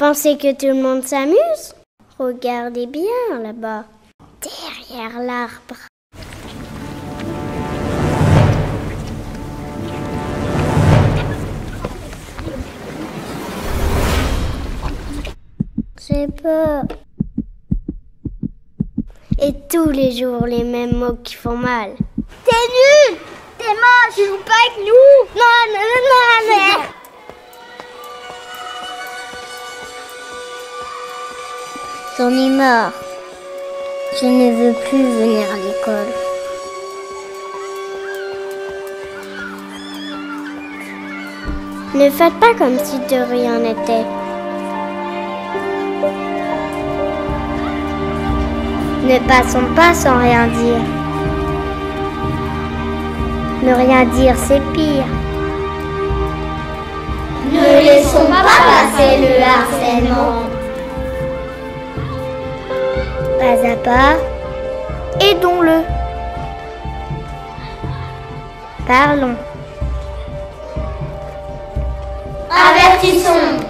pensez que tout le monde s'amuse? Regardez bien là-bas, derrière l'arbre. J'ai peur. Et tous les jours, les mêmes mots qui font mal. T'es nul! T'es moche! Tu joues pas avec nous! Non, non, non, non, non. J'en ai marre. Je ne veux plus venir à l'école. Ne faites pas comme si de rien n'était. Ne passons pas sans rien dire. Ne rien dire, c'est pire. Ne laissons pas passer le harcèlement. Pas à pas, aidons-le. Parlons. Avertissons.